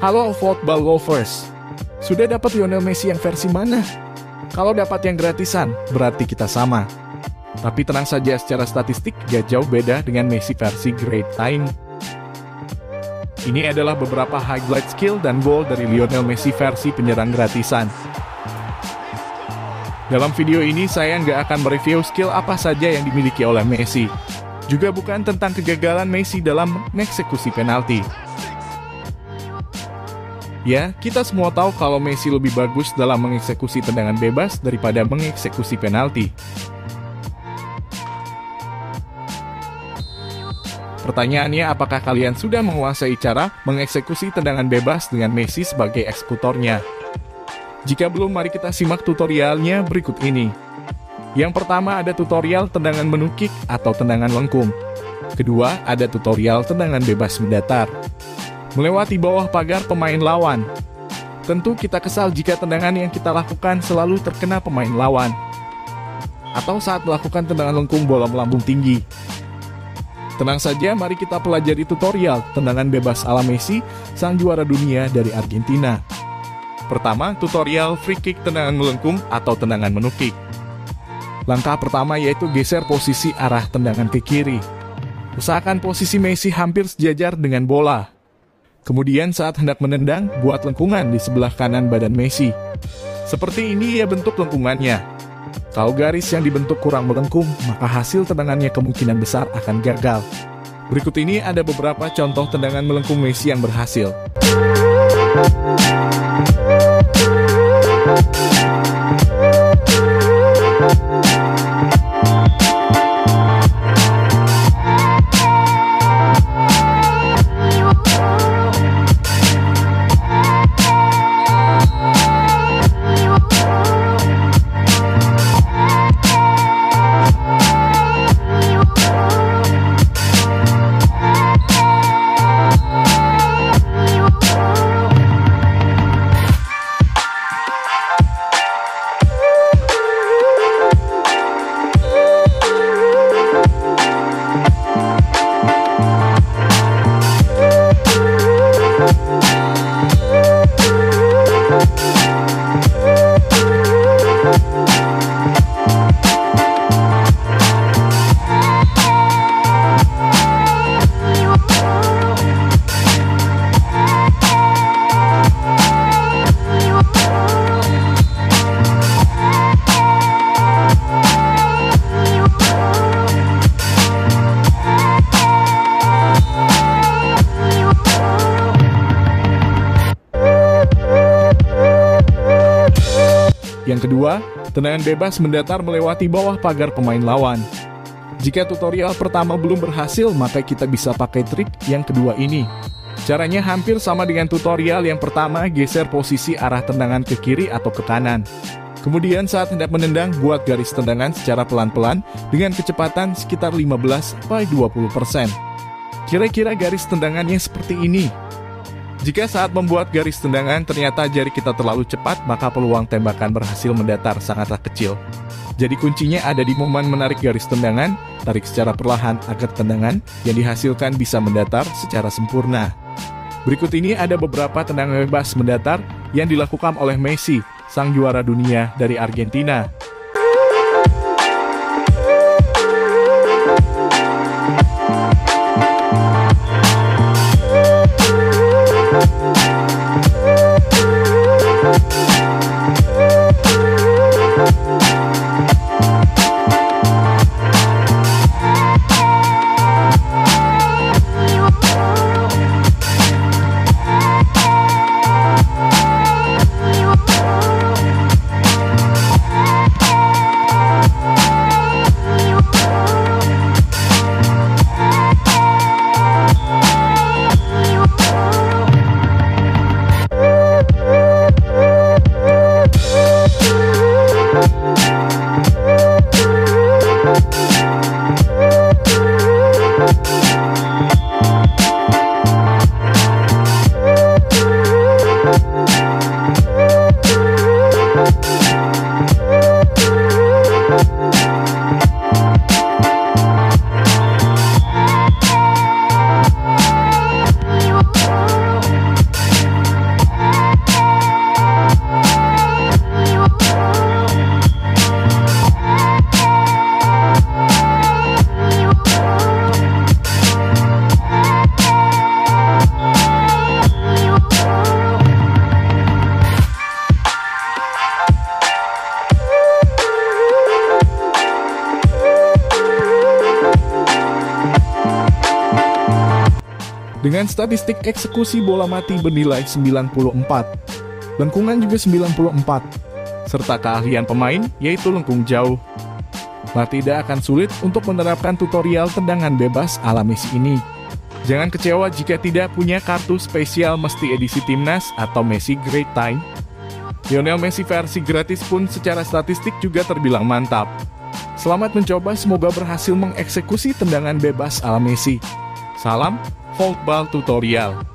Halo football lovers, sudah dapat Lionel Messi yang versi mana? Kalau dapat yang gratisan, berarti kita sama. Tapi tenang saja, secara statistik gak jauh beda dengan Messi versi Great Time. Ini adalah beberapa highlight skill dan gol dari Lionel Messi versi penyerang gratisan. Dalam video ini saya nggak akan mereview skill apa saja yang dimiliki oleh Messi. Juga bukan tentang kegagalan Messi dalam mengeksekusi penalti. Ya, kita semua tahu kalau Messi lebih bagus dalam mengeksekusi tendangan bebas daripada mengeksekusi penalti. Pertanyaannya, apakah kalian sudah menguasai cara mengeksekusi tendangan bebas dengan Messi sebagai eksekutornya? Jika belum, mari kita simak tutorialnya berikut ini. Yang pertama ada tutorial tendangan menukik atau tendangan lengkung. Kedua, ada tutorial tendangan bebas mendatar. Melewati bawah pagar pemain lawan. Tentu kita kesal jika tendangan yang kita lakukan selalu terkena pemain lawan. Atau saat melakukan tendangan lengkung bola melambung tinggi. Tenang saja, mari kita pelajari tutorial tendangan bebas ala Messi, sang juara dunia dari Argentina. Pertama, tutorial free kick tendangan melengkung atau tendangan menukik. Langkah pertama yaitu geser posisi arah tendangan ke kiri. Usahakan posisi Messi hampir sejajar dengan bola. Kemudian saat hendak menendang, buat lengkungan di sebelah kanan badan Messi. Seperti ini ya bentuk lengkungannya. Kalau garis yang dibentuk kurang melengkung, maka hasil tendangannya kemungkinan besar akan gagal. Berikut ini ada beberapa contoh tendangan melengkung Messi yang berhasil. Yang kedua, tendangan bebas mendatar melewati bawah pagar pemain lawan. Jika tutorial pertama belum berhasil, maka kita bisa pakai trik yang kedua ini. Caranya hampir sama dengan tutorial yang pertama, geser posisi arah tendangan ke kiri atau ke kanan. Kemudian saat hendak menendang, buat garis tendangan secara pelan-pelan dengan kecepatan sekitar 15-20%. Kira-kira garis tendangannya seperti ini. Jika saat membuat garis tendangan ternyata jari kita terlalu cepat, maka peluang tembakan berhasil mendatar sangatlah kecil. Jadi kuncinya ada di momen menarik garis tendangan, tarik secara perlahan agar tendangan yang dihasilkan bisa mendatar secara sempurna. Berikut ini ada beberapa tendangan bebas mendatar yang dilakukan oleh Messi, sang juara dunia dari Argentina. Dengan statistik eksekusi bola mati bernilai 94, lengkungan juga 94, serta keahlian pemain yaitu lengkung jauh. Tidak akan sulit untuk menerapkan tutorial tendangan bebas ala Messi ini. Jangan kecewa jika tidak punya kartu spesial mesti edisi timnas atau Messi Great Time. Lionel Messi versi gratis pun secara statistik juga terbilang mantap. Selamat mencoba, semoga berhasil mengeksekusi tendangan bebas ala Messi. Salam Voltball Tutorial.